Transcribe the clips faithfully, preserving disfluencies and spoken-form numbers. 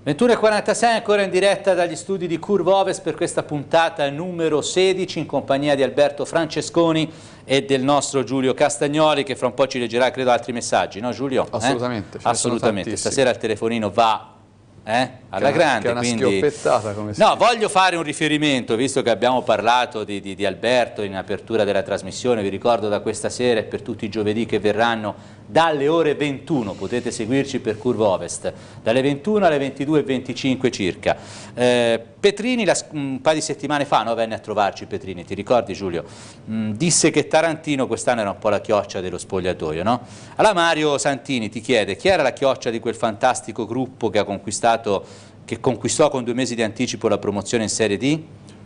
ventuno e quarantasei ancora in diretta dagli studi di Curva Ovest per questa puntata numero sedici in compagnia di Alberto Francesconi e del nostro Giulio Castagnoli, che fra un po' ci leggerà credo altri messaggi, no Giulio? Assolutamente. Eh? Assolutamente, stasera il telefonino va eh? alla che grande. Che è una quindi... schioppettata, come si No, dice. voglio fare un riferimento, visto che abbiamo parlato di, di, di Alberto in apertura della trasmissione, vi ricordo da questa sera e per tutti i giovedì che verranno dalle ore ventuno, potete seguirci per Curva Ovest, dalle ventuno alle ventidue e venticinque circa. Eh, Petrini, la, un paio di settimane fa, no, venne a trovarci Petrini, ti ricordi Giulio? Mm, disse che Tarantino quest'anno era un po' la chioccia dello spogliatoio, no? Allora Mario Santini ti chiede, chi era la chioccia di quel fantastico gruppo che ha conquistato, che conquistò con due mesi di anticipo la promozione in Serie D?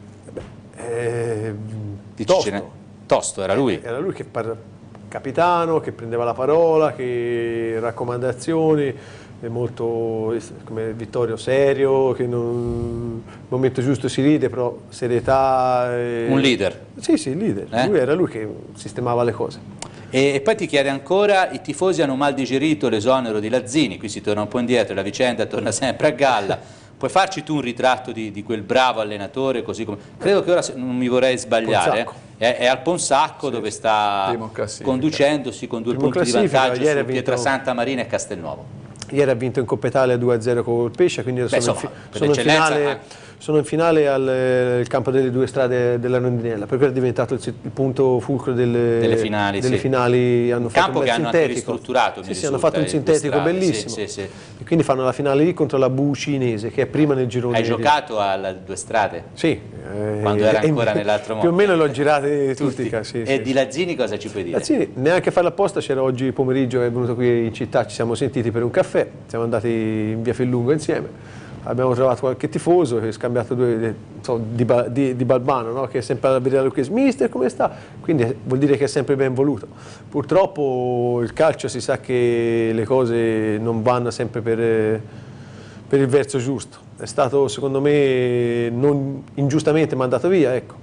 Eh, Dicicene. Tosto, era lui. Era lui che parla. Capitano, che prendeva la parola, che raccomandazioni, è molto come Vittorio serio, che non, al momento giusto si ride, però serietà. E... Un leader. Sì, sì, il leader. Eh? Lui era lui che sistemava le cose. E, e poi ti chiede ancora, i tifosi hanno mal digerito l'esonero di Lazzini, qui si torna un po' indietro, la vicenda torna sempre a galla. Puoi farci tu un ritratto di, di quel bravo allenatore, così come... Credo che ora, non mi vorrei sbagliare, è, è al Ponsacco, sì, dove sta conducendosi con due Primo punti di vantaggio su vinto... Pietrasanta Marina e Castelnuovo. Ieri ha vinto in Coppa Italia due a zero con il Pesce, quindi Beh, sono, insomma, in, sono, in finale, sono in finale al il campo delle due strade della Rondinella, perché è diventato il, il punto fulcro delle, delle finali. Delle sì. finali hanno un fatto campo un che hanno sintetico. Anche ristrutturato. Sì, sì, hanno fatto un sintetico bellissimo. Sì, sì, sì. E quindi fanno la finale lì contro la Bucinese, che è prima nel girone. Hai giocato alle due strade? Sì. Eh, Quando era ancora nell'altro mondo. Più o meno l'ho girate tutti. tutti. Sì, e sì, di Lazzini cosa ci puoi dire? Lazzini, neanche a farla apposta, c'era oggi pomeriggio, è venuto qui in città, ci siamo sentiti per un caffè, siamo andati in via Fellungo insieme, abbiamo trovato qualche tifoso che ha scambiato due so, di, di, di Balbano, no? Che è sempre alla vedere Lucchese, mister come sta? Quindi vuol dire che è sempre ben voluto. Purtroppo il calcio si sa che le cose non vanno sempre per, per il verso giusto, è stato secondo me non ingiustamente mandato via, ecco.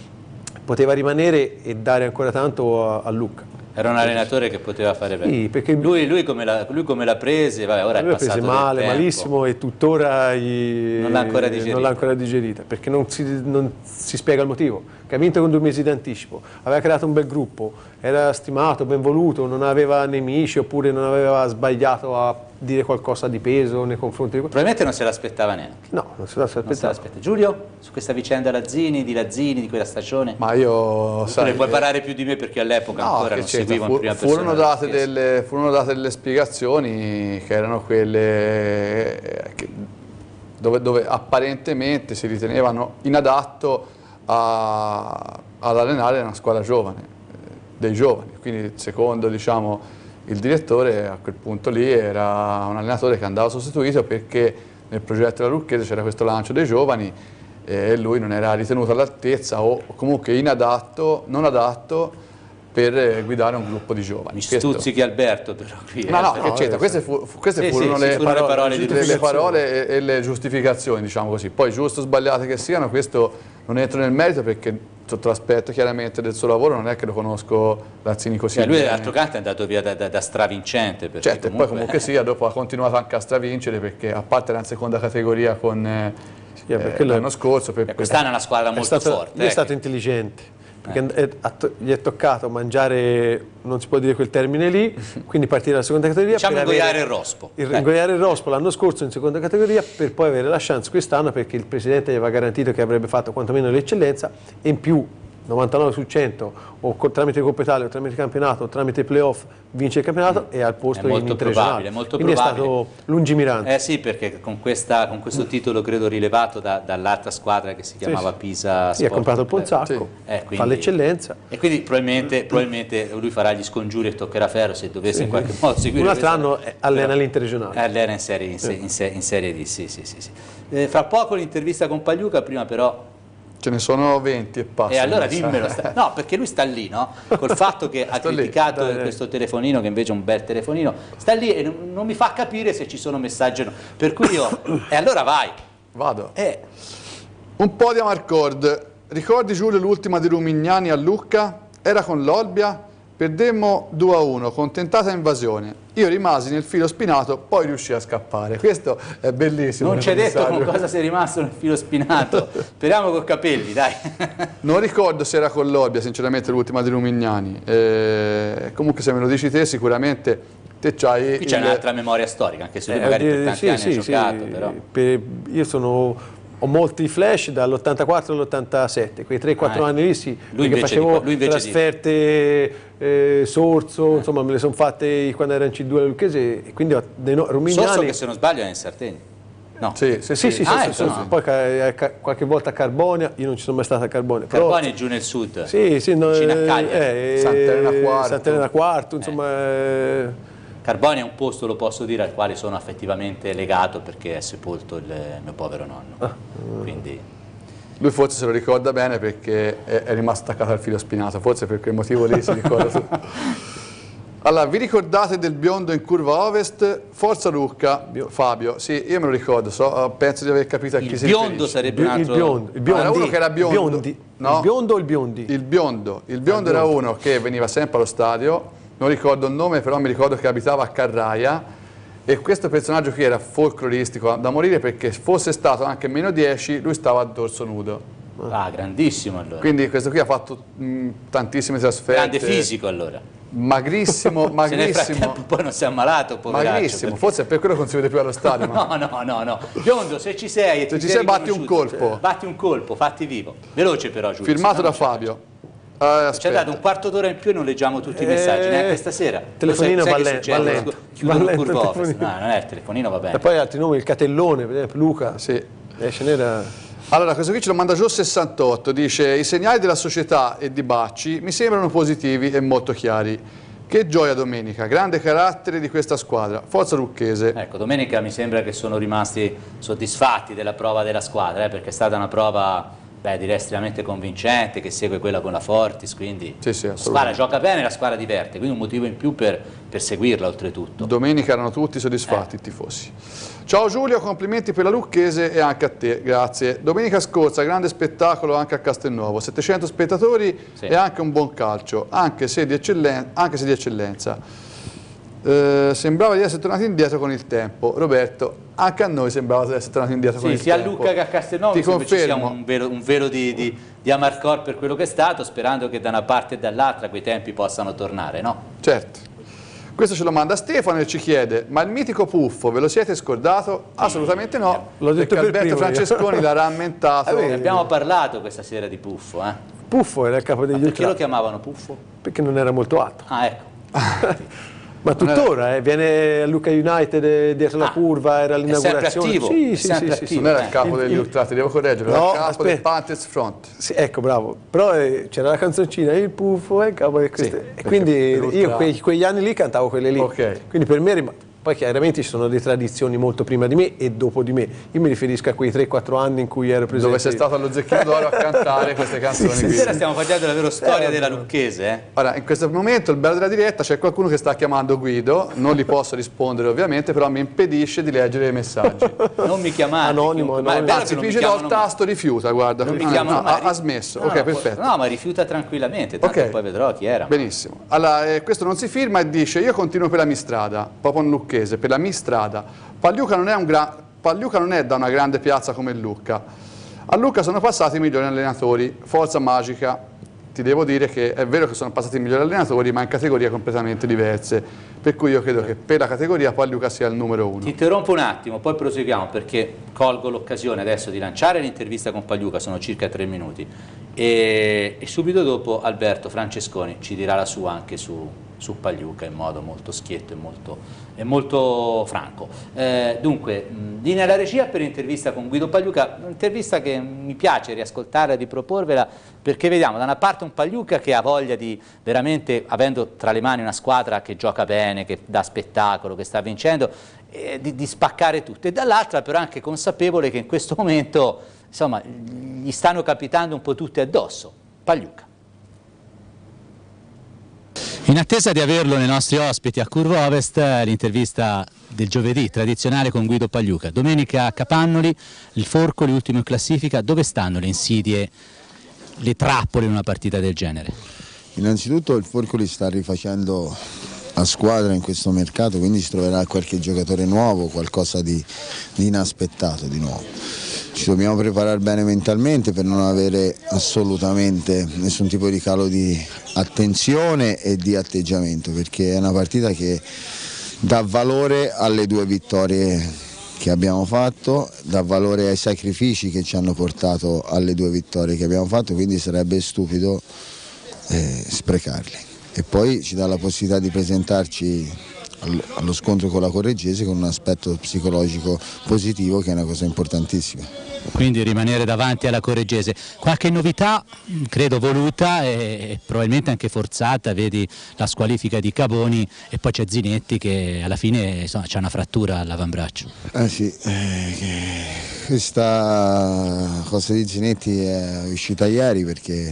Poteva rimanere e dare ancora tanto a, a Lucca. Era un allenatore che poteva fare bene. Sì, perché lui, lui, come la, lui come l'ha prese, vabbè, ora lui è passato prese male, del tempo. malissimo e tuttora gli, non l'ha ancora digerita. Non l'ha ancora digerita, perché non si, non si spiega il motivo. Che ha vinto con due mesi di anticipo, aveva creato un bel gruppo, era stimato, ben voluto, non aveva nemici oppure non aveva sbagliato a dire qualcosa di peso nei confronti di... Probabilmente non se l'aspettava neanche. No, non se l'aspettava. Giulio, su questa vicenda Lazzini, di Lazzini, di quella stagione? Ma io... Tu sai, ne puoi parlare più di me perché all'epoca no, ancora non seguivo fu, in prima persona. Furono date, delle, furono date delle spiegazioni che erano quelle che, dove, dove apparentemente si ritenevano inadatto a, ad allenare una squadra giovane, dei giovani, quindi secondo diciamo, il direttore a quel punto lì era un allenatore che andava sostituito perché nel progetto della Lucchese c'era questo lancio dei giovani e lui non era ritenuto all'altezza o comunque inadatto, non adatto per guidare un gruppo di giovani. Mi stuzzichi Alberto però qui. No, no, eh, no, certo, queste, fu, queste sì, furono, sì, le, furono parole, le parole, di le parole e, e le giustificazioni, diciamo così. Poi giusto o sbagliate che siano, questo non entro nel merito perché sotto l'aspetto chiaramente del suo lavoro non è che lo conosco Lazzini così. Cioè, lui d'altro canto è andato via da, da, da stravincente. Certo, comunque... e poi comunque sia, dopo ha continuato anche a stravincere perché a parte era in seconda categoria con eh, eh, l'anno scorso. Per, quest'anno è una squadra molto è stato, forte. Lui eh, è stato che... intelligente. Perché eh. è, è, gli è toccato mangiare, non si può dire quel termine lì, quindi partire dalla seconda categoria. Diciamo per ingoiare il rospo. Il, eh. Ingoiare il rospo l'anno scorso in seconda categoria per poi avere la chance quest'anno perché il presidente gli aveva garantito che avrebbe fatto quantomeno l'eccellenza e in più novantanove su cento o tramite Coppa Italia o tramite campionato o tramite playoff vince il campionato mm. e al posto in interregionale. Molto Quindi probabile. È stato lungimirante. Eh sì, perché con, questa, con questo titolo credo rilevato da, dall'altra squadra che si chiamava sì, Pisa sì, ha comprato il Ponsacco, sì. eh, quindi, fa l'eccellenza. E quindi probabilmente, probabilmente lui farà gli scongiuri e toccherà ferro se dovesse sì, in qualche modo seguire. Un altro anno allena l'interregionale. Allena in serie, in, se, in, se, in serie D, sì, sì, sì, sì. Eh, fra poco l'intervista con Pagliuca, prima però... Ce ne sono venti e passa. E allora dimmelo. Sta... No, perché lui sta lì, no? Col fatto che ha criticato dai, dai. questo telefonino, che invece è un bel telefonino, sta lì e non, non mi fa capire se ci sono messaggi o no. Per cui io... E allora vai. Vado. Eh. Un po' di Amarcord. Ricordi Giulio l'ultima di Rumignani a Lucca? Era con l'Olbia? Perdemmo due a uno con tentata invasione. Io rimasi nel filo spinato, poi riuscii a scappare. Questo è bellissimo. Non ci hai detto con cosa sei rimasto nel filo spinato. Speriamo con capelli, dai. Non ricordo se era con l'Orbia, sinceramente, l'ultima di Lumignani. Eh, comunque se me lo dici te, sicuramente te c'hai... Qui c'è il... un'altra memoria storica, anche se lui eh, magari per tanti sì, anni sì, ha giocato. Sì, però. Per, io sono... Ho molti flash dall'ottantaquattro all'ottantasette, quei tre quattro ah, anni lì sì, lui perché facevo di, lui trasferte, eh, Sorso, eh. insomma me le sono fatte quando era in C due alla Lucchese, e quindi ho dei no, Rumignani... Sorso che se non sbaglio è in Sardegna. No. Sì, sì, sì, sì, sì, ah, sì, ecco, sì, no. Poi qualche volta a Carbonia, io non ci sono mai stato a Carbonia. Carbonia però, è giù nel sud, sì, sì, no, vicino a Cagliari. Eh, Sant'Elena Quarto. Sant'Elena Quarto, insomma... Eh. Carbonia è un posto, lo posso dire, al quale sono affettivamente legato perché è sepolto il mio povero nonno. Ah. Quindi... Lui forse se lo ricorda bene perché è, è rimasto attaccato al filo spinato, forse per quel motivo lì si ricorda. Allora, vi ricordate del biondo in curva ovest? Forza Lucca, Fabio. Sì, io me lo ricordo, so, penso di aver capito a chi il si biondo riferisce. sarebbe un altro... Il biondo, il biondo. Ah, era uno che era biondo. Biondi. No? Il biondo o il biondi? Il biondo. Il biondo era uno che veniva sempre allo stadio, non ricordo il nome, però mi ricordo che abitava a Carraia, e questo personaggio qui era folcloristico da morire, perché fosse stato anche meno dieci, lui stava a dorso nudo. Ah, grandissimo allora. Quindi questo qui ha fatto mh, tantissime trasferte. Grande fisico allora. Magrissimo, magrissimo. Poi non si è ammalato, poveraccio. Magrissimo, perché... forse è per quello che non si vede più allo stadio. No, ma... no, no, no. Biondo, se ci sei e se ti ci sei batti un colpo. Batti un colpo, fatti vivo. Veloce però, Giulio. Firmato da Fabio. Uh, ci ha dato un quarto d'ora in più e non leggiamo tutti i messaggi, eh, neanche stasera. Telefonino va lento. Chiudono il curva ovest. No, non è il telefonino, va bene. E poi altri nomi, il Catellone, per esempio, Luca. Sì. Eh, ce n'era... Allora, questo qui ce lo manda Gio sessantotto, dice: i segnali della società e di Bacci mi sembrano positivi e molto chiari. Che gioia domenica, grande carattere di questa squadra, forza lucchese. Ecco, domenica mi sembra che sono rimasti soddisfatti della prova della squadra, eh, perché è stata una prova... Beh, direi estremamente convincente, che segue quella con la Fortis, quindi sì, sì, la squadra gioca bene, la squadra diverte, quindi un motivo in più per, per seguirla oltretutto. Domenica erano tutti soddisfatti eh. i tifosi. Ciao Giulio, complimenti per la Lucchese e anche a te, grazie. Domenica scorsa grande spettacolo anche a Castelnuovo, settecento spettatori sì. e anche un buon calcio, anche se di, eccellen anche se di eccellenza. Eh, sembrava di essere tornati indietro con il tempo. Roberto, anche a noi sembrava di essere tornati indietro sì, con il tempo. Sia a Lucca che a Castelnuovo ti confermo ci sia confermo. un velo, un velo di, di, di amarcord per quello che è stato, sperando che da una parte e dall'altra quei tempi possano tornare, no? Certo. Questo ce lo manda Stefano e ci chiede: ma il mitico Puffo ve lo siete scordato? Assolutamente no, l'ho detto perché per Alberto Francesconi l'ha rammentato. Ne abbiamo parlato questa sera di Puffo, eh? Puffo era il capo degli ma perché ultrati. lo chiamavano Puffo? Perché non era molto alto. Ah, ecco. Ma tuttora, eh, viene a Lucca United dietro ah, la curva, era l'inaugurazione. Attivo, sì, sì, sì, sì, sì. Non era il capo degli ultrati, devo correggere, era no, il capo aspetta. del Panthers Front. Sì, ecco, bravo. Però eh, c'era la canzoncina, il Puffo è il capo di queste. Sì, e quindi io quei, quegli anni lì cantavo quelle lì. Okay. Quindi per me rimane. Poi chiaramente ci sono delle tradizioni molto prima di me e dopo di me. Io mi riferisco a quei tre quattro anni in cui ero presente. Dove sei stato allo Zecchino d'Oro a cantare queste canzoni. Sì, stasera stiamo facendo la vera storia eh, della Lucchese. Eh? Ora, in questo momento, il bello della diretta, c'è qualcuno che sta chiamando Guido, non gli posso rispondere ovviamente, però mi impedisce di leggere i messaggi. Non mi chiamate. Anonimo, anonimo. Anzi, pigerò il tasto rifiuta, guarda. Non mi ah, chiamano, no, ha, ha smesso, no, ok, no, perfetto. No, ma rifiuta tranquillamente, tanto okay. poi vedrò chi era. Benissimo. Allora, eh, questo non si firma e dice: io continuo per la Mistrada, proprio in lucchese, per la Mistrada. Pagliuca non, è un gra Pagliuca non è da una grande piazza come Lucca. A Lucca sono passati i migliori allenatori, forza magica. Ti devo dire che è vero che sono passati i migliori allenatori, ma in categorie completamente diverse. Per cui io credo che per la categoria Pagliuca sia il numero uno. Ti interrompo un attimo, poi proseguiamo, perché colgo l'occasione adesso di lanciare l'intervista con Pagliuca, sono circa tre minuti, e, e subito dopo Alberto Francesconi ci dirà la sua anche su, su Pagliuca in modo molto schietto e molto, e molto franco. Eh, dunque, linea alla regia per l'intervista con Guido Pagliuca, un'intervista che mi piace riascoltare e riproporvela, perché vediamo da una parte un Pagliuca che ha voglia di veramente, avendo tra le mani una squadra che gioca bene, che dà spettacolo, che sta vincendo, eh, di, di spaccare tutto, e dall'altra però anche consapevole che in questo momento insomma gli stanno capitando un po' tutti addosso. Pagliuca. In attesa di averlo nei nostri ospiti a Curva Ovest, l'intervista del giovedì tradizionale con Guido Pagliuca. Domenica a Capannoli, il Forcoli ultimo in classifica. Dove stanno le insidie, le trappole in una partita del genere? Innanzitutto il Forcoli sta rifacendo la squadra in questo mercato, quindi si troverà qualche giocatore nuovo, qualcosa di, di inaspettato di nuovo. Ci dobbiamo preparare bene mentalmente per non avere assolutamente nessun tipo di calo di attenzione e di atteggiamento, perché è una partita che dà valore alle due vittorie che abbiamo fatto, dà valore ai sacrifici che ci hanno portato alle due vittorie che abbiamo fatto, quindi sarebbe stupido eh, sprecarli. E poi ci dà la possibilità di presentarci allo scontro con la Correggese con un aspetto psicologico positivo, che è una cosa importantissima. Quindi rimanere davanti alla Correggese. Qualche novità, credo voluta e, e probabilmente anche forzata, vedi la squalifica di Caboni e poi c'è Zinetti che alla fine c'è una frattura all'avambraccio. Eh sì, eh, questa cosa di Zinetti è uscita ieri perché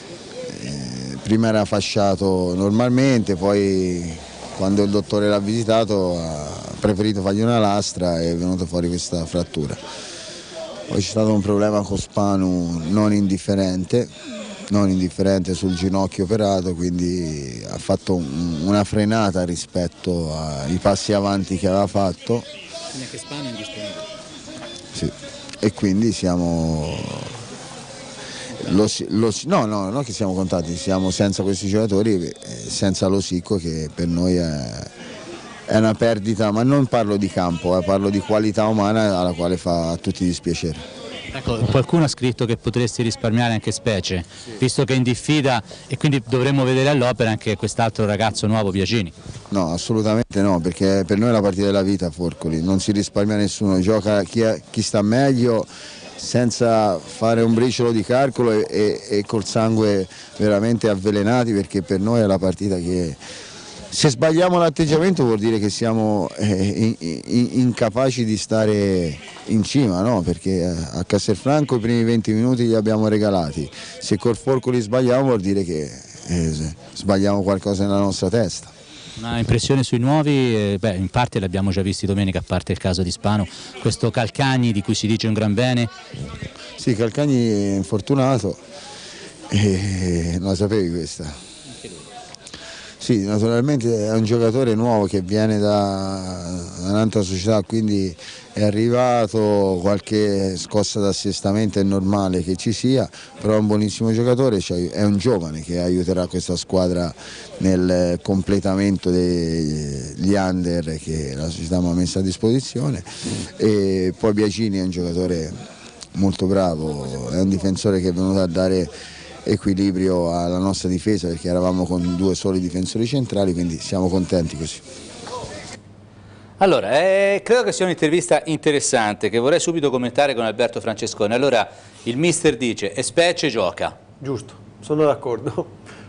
eh, prima era fasciato normalmente, poi quando il dottore l'ha visitato ha preferito fargli una lastra e è venuta fuori questa frattura. Poi c'è stato un problema con Spanu non indifferente, non indifferente sul ginocchio operato, quindi ha fatto un, una frenata rispetto ai passi avanti che aveva fatto. Quindi anche Spanu è indisponibile? Sì, e quindi siamo... Lo, lo, no, no, non che siamo contati, siamo senza questi giocatori, senza Losico, che per noi è, è una perdita, ma non parlo di campo, eh, parlo di qualità umana alla quale fa a tutti dispiacere. Ecco, qualcuno ha scritto che potresti risparmiare anche Specie, sì, visto che è in diffida, e quindi dovremmo vedere all'opera anche quest'altro ragazzo nuovo, Biagini. No, assolutamente no, perché per noi è la partita della vita Forcoli, non si risparmia nessuno, gioca chi, è, chi sta meglio, senza fare un briciolo di calcolo e, e, e col sangue veramente avvelenati, perché per noi è la partita che se sbagliamo l'atteggiamento vuol dire che siamo eh, in, in, incapaci di stare in cima, no? Perché a Castelfranco i primi venti minuti li abbiamo regalati, se col Forcoli sbagliamo vuol dire che eh, sbagliamo qualcosa nella nostra testa. Una impressione sui nuovi, eh, beh, in parte l'abbiamo già visti domenica, a parte il caso di Spanu, questo Calcagni di cui si dice un gran bene. Sì, Calcagni è infortunato, e non la sapevi questa? Sì, naturalmente è un giocatore nuovo che viene da un'altra società, quindi è arrivato, qualche scossa d'assestamento è normale che ci sia, però è un buonissimo giocatore, cioè è un giovane che aiuterà questa squadra nel completamento degli under che la società mi ha messo a disposizione. E poi Biagini è un giocatore molto bravo, è un difensore che è venuto a dare equilibrio alla nostra difesa, perché eravamo con due soli difensori centrali, quindi siamo contenti così. Allora, eh, credo che sia un'intervista interessante che vorrei subito commentare con Alberto Francesconi. Allora, il mister dice e Specie gioca. Giusto, sono d'accordo.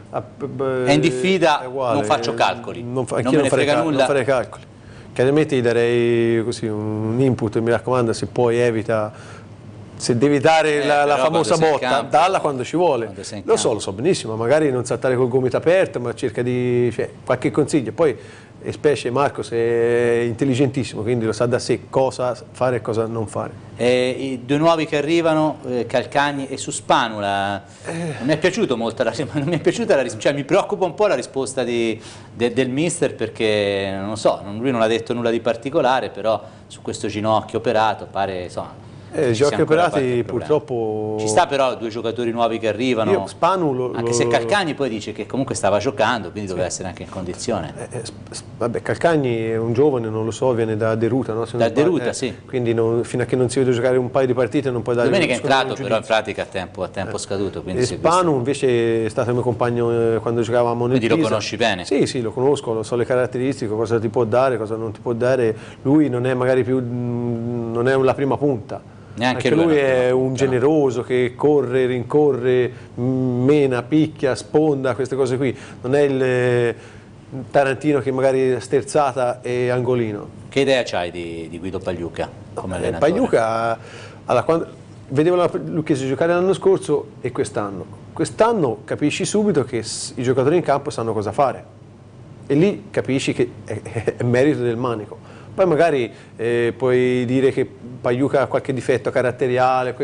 È in diffida, non faccio calcoli, non, fa, non me ne frega nulla. Non farei calcoli. Chiaramente gli darei così un input, mi raccomando, se poi evita... Se devi dare eh, la, la famosa botta, campo, dalla quando ci vuole. Quando lo so, lo so benissimo, magari non saltare col gomito aperto, ma cerca di... Cioè, qualche consiglio. Poi, e specie Marcos è intelligentissimo, quindi lo sa da sé cosa fare e cosa non fare. Eh, I due nuovi che arrivano, eh, Calcagni e su Spanu, la... eh. non mi è piaciuto molto la, non mi è piaciuta la risposta, cioè mi preoccupa un po' la risposta di, de, del mister, perché non lo so, lui non ha detto nulla di particolare, però su questo ginocchio operato pare, insomma... Eh, I giochi operati purtroppo... Ci sta però due giocatori nuovi che arrivano. Io, Spanu lo, anche lo... se Calcagni poi dice che comunque stava giocando, quindi sì, doveva essere anche in condizione. Eh, eh, vabbè, Calcagni è un giovane, non lo so, viene da Deruta, no? Se da Deruta, eh, sì. Quindi non, fino a che non si vede giocare un paio di partite non puoi dare... Domenica è entrato un però in pratica a tempo, a tempo eh. scaduto. Quindi e Spanu invece è stato il mio compagno eh, quando giocavamo nel Quindi Pisa. Lo conosci bene? Sì, sì, lo conosco, lo so le caratteristiche, cosa ti può dare, cosa non ti può dare. Lui non è magari più, non è la prima punta. Neanche Anche lui, lui è un no. generoso che corre, rincorre, mena, picchia, sponda, queste cose qui. Non è il Tarantino che magari è sterzata e angolino. Che idea c'hai di, di Guido Pagliuca come no, allenatore? Pagliuca, allora, quando, vedevo la Lucchese giocare l'anno scorso e quest'anno. Quest'anno capisci subito che i giocatori in campo sanno cosa fare. E lì capisci che è, è merito del Manico. Poi magari eh, puoi dire che Pagliuca ha qualche difetto caratteriale,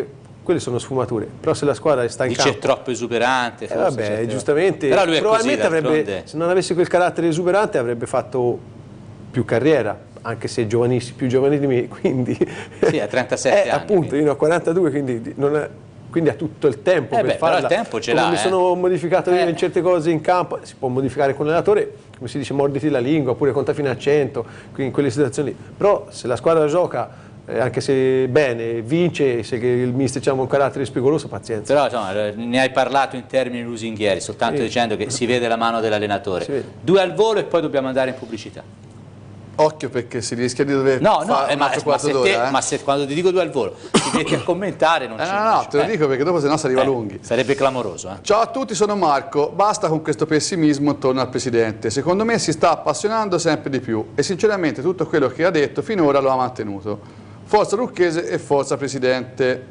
quelle sono sfumature, però se la squadra sta in Dice campo... è troppo esuberante, Eh forse, vabbè, certe giustamente, volte. Però lui è probabilmente così, avrebbe, se non avesse quel carattere esuberante avrebbe fatto più carriera, anche se giovanissimo, più giovani di me, quindi... Sì, ha trentasette eh, anni. appunto, Quindi. io ne ho quarantadue, quindi non è... Quindi ha tutto il tempo Eh per beh, però farla. il tempo ce Come l'ha, mi eh. sono modificato io Eh. in certe cose in campo, si può modificare con l'allenatore, come si dice, morditi la lingua, oppure conta fino a cento, quindi in quelle situazioni lì. Però se la squadra gioca, eh, anche se bene, vince, se che il mister ha un carattere spigoloso, pazienza. Però insomma, ne hai parlato in termini lusinghieri, soltanto Sì. dicendo che si vede la mano dell'allenatore. Si vede. Due al volo e poi dobbiamo andare in pubblicità. Occhio perché si rischia di dover No, no, fare eh, un ma, altro ma, quarto se te, d'ora. eh. ma se quando ti dico due al volo ti metti a commentare non Eh, ci no, no, te lo eh, dico perché dopo se no si arriva eh, lunghi. Sarebbe clamoroso. Eh. Ciao a tutti, sono Marco. Basta con questo pessimismo intorno al Presidente. Secondo me si sta appassionando sempre di più e sinceramente tutto quello che ha detto finora lo ha mantenuto. Forza Lucchese e forza Presidente.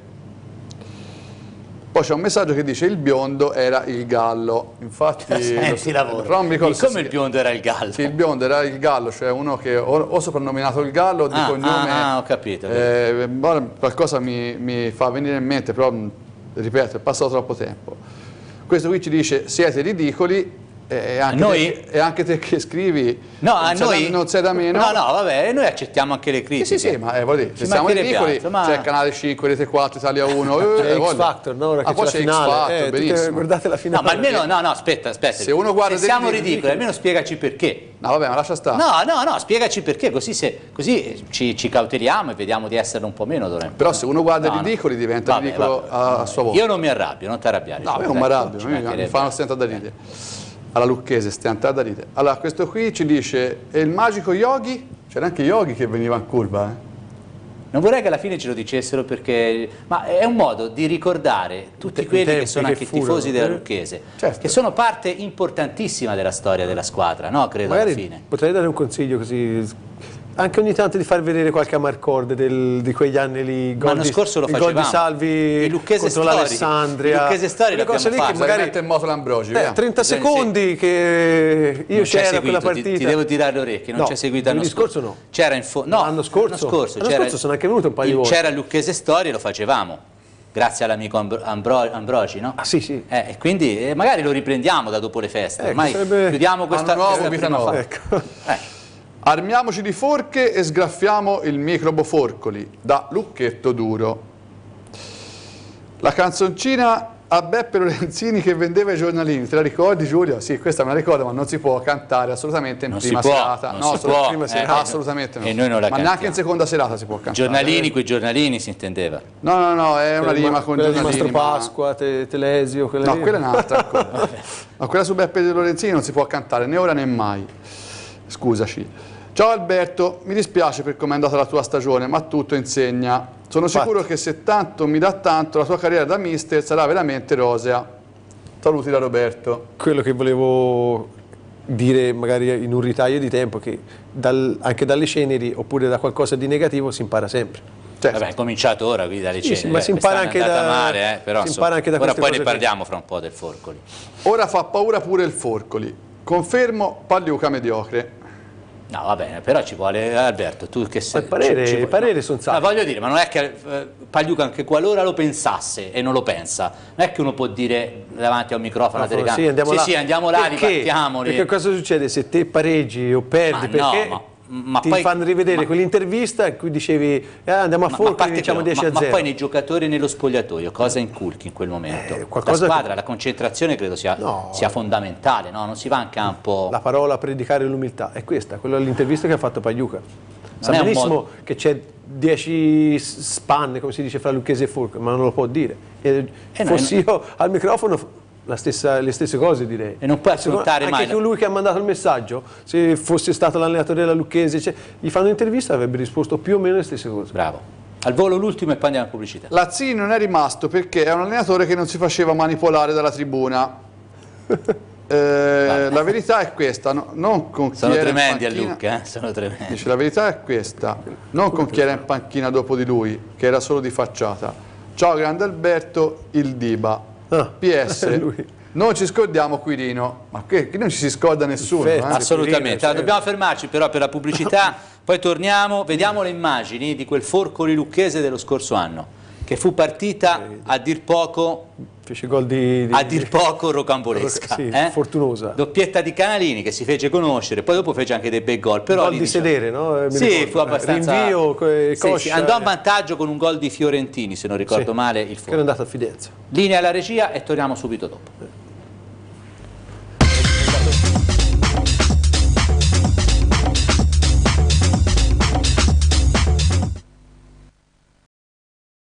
Poi c'è un messaggio che dice il biondo era il gallo. Infatti, Senti lo- lavoro. però non mi ricordo E se come si- il biondo era il gallo? Sì, il biondo era il gallo, cioè uno che o, o soprannominato il gallo o di Ah, cognome. ah, ah, ho capito. eh, ora qualcosa mi, mi fa venire in mente, però mh, ripeto, è passato troppo tempo. Questo qui ci dice siete ridicoli e anche, Noi? te, e anche te che scrivi No, non, a sei noi da, non sei da meno. No, no, vabbè, noi accettiamo anche le Sì, critiche. sì, sì, ma eh, voglio dire, se Ci siamo mancherebbe ridicoli, altro, ma- c'è Canale cinque, Rete quattro, Italia uno, C'è eh, X voglio. Factor, no? Ora che Ah, c'è poi la c'è X finale, Factor, eh, tutte- benissimo. guardate la finale. No, ma almeno, no, no, aspetta, aspetta. Se uno guarda dei siamo video- ridicoli, almeno spiegaci perché. No, vabbè, ma lascia stare. No, no, no, spiegaci perché, così, se, così ci, ci cauteliamo e vediamo di essere un po' meno d'ora in poi. Però se uno guarda No, i no. ridicoli diventa Vabbè, ridicolo vabbè. a, a sua volta. Io non mi arrabbio, non ti arrabbiare. No, io Dai, non mi arrabbio, ci mi, mi mancherebbe. fanno stentare da ridere. Alla Lucchese, stentare da ridere. Allora, questo qui ci dice, e il magico Yogi? C'era anche Yogi che veniva in curva, eh? Non vorrei che alla fine ce lo dicessero perché... Ma è un modo di ricordare tutti I quelli che tempi sono che anche furono, tifosi della eh? Lucchese, Certo. che sono parte importantissima della storia della squadra, no? Credo Magari alla fine. potrei dare un consiglio così, anche ogni tanto di far vedere qualche amarcord del, di quegli anni lì, il gol L'anno di- scorso lo il gol di facevamo. Salvi I Lucchese contro Story. l'Alessandria, I Lucchese Story quelle cose lì l'abbiamo che fatto. magari Mette in moto l'Ambrogi, eh, via. trenta Sì. secondi che io Non ci hai c'era quella seguito, ti- partita. Ti, devo tirare le orecchie, non No, ci hai seguito l'anno l'anno scorso no. C'era in fo- no, L'anno scorso? l'anno scorso, L'anno c'era scorso sono anche venuto un paio di il- volte. C'era il Lucchese Story e lo facevamo, grazie all'amico Ambro- Ambro- Ambrogi, no? Ah sì sì. Eh, e quindi eh, magari lo riprendiamo da dopo le feste, Ecco, ormai sarebbe- chiudiamo questa, Anno nuovo, questa vita prima nuova. fase. Ecco. Eh. Armiamoci di forche e sgraffiamo il microbo forcoli, da Lucchetto Duro. La canzoncina a Beppe Lorenzini che vendeva i giornalini, te la ricordi Giulio? Sì, questa me la ricordo, ma non si può cantare assolutamente in Non prima si può, serata. non no, si solo può, prima eh, serata, eh, assolutamente no. e noi non la ma neanche cantiamo. in seconda serata si può cantare. Giornalini, quei giornalini si intendeva. No, no, no, è una rima con quella di giornalini. Mastro ma- Pasqua, Te- Telesio, quella No, lì. quella è un'altra ancora. Ma quella su Beppe Lorenzini non si può cantare né ora né mai. Scusaci. Ciao Alberto, mi dispiace per come è andata la tua stagione, ma tutto insegna. Sono Infatti. sicuro che se tanto mi dà tanto, la tua carriera da mister sarà veramente rosea. Saluti da Roberto. Quello che volevo dire magari in un ritaglio di tempo, che dal- anche dalle ceneri oppure da qualcosa di negativo si impara sempre. Certo. Vabbè, è cominciato ora qui dalle Sì, cene. sì, ma si impara anche da- male, eh, però, si insomma, impara anche da ora queste poi cose ne qui. parliamo fra un po' del Forcoli. Ora fa paura pure il Forcoli. Confermo, Pagliuca mediocre. No, va bene, però ci vuole Alberto, tu che sei... Ma il parere- ci- ci i vuoi- pareri sono Ma salvi. voglio dire, ma non è che eh, Pagliuca anche qualora lo pensasse e non lo pensa, non è che uno può dire davanti a un microfono, alla telecamera, Sì, andiamo sì, là. sì, andiamo là, Perché? ripartiamo. ri- Perché cosa succede se te pareggi o perdi? Ma no, perché ma- ma ti poi- fanno rivedere ma- quell'intervista in cui dicevi eh, andiamo a Ma, ma, Forcoli parte e diciamo quello, dieci ma- a zero. ma poi nei giocatori e nello spogliatoio cosa inculchi in quel momento? Eh, qualcosa la squadra, che- la concentrazione credo sia, No. sia fondamentale, no? Non si va in campo... La parola predicare l'umiltà è questa, quella dell'intervista che ha fatto Pagliuca. Sa è un benissimo modo- che c'è dieci spanne, come si dice, fra Lucchese e Forcoli, ma non lo può dire. E Eh no, fossi e io al microfono la stessa- le stesse cose direi. E non puoi Secondo- affrontare anche mai- che lui che ha mandato il messaggio, se fosse stato l'allenatore della Lucchese, cioè, gli fanno un'intervista avrebbe risposto più o meno le stesse cose. Bravo. Al volo l'ultimo e poi andiamo in pubblicità. Lazzini non è rimasto perché è un allenatore che non si faceva manipolare dalla tribuna. Eh, la verità è questa, no- non con chi Sono era in tremendi a panchina- Lucca, eh? Sono tremendi. Dice, la verità è questa, non con chi era in panchina dopo di lui, che era solo di facciata. Ciao grande Alberto, il Diba. Ah, P S, lui. non ci scordiamo Quirino, ma che, che non ci si scorda nessuno. Perfetto. eh? Assolutamente. Allora, certo. dobbiamo fermarci però per la pubblicità, poi torniamo, vediamo le immagini di quel Forcoli lucchese dello scorso anno. che fu partita a dir poco, fece gol di, di, a dir poco rocambolesca, sì, eh? fortunosa. Doppietta di Canalini che si fece conoscere, poi dopo fece anche dei bei gol. Però gol lì, di diciamo, sedere, no? Mi sì, ricordo. fu abbastanza... Rinvio, sì, Coscia, sì, andò a vantaggio con un gol di Fiorentini, se non ricordo sì, male, il che era andato a Fidenza. Linea alla regia e torniamo subito dopo.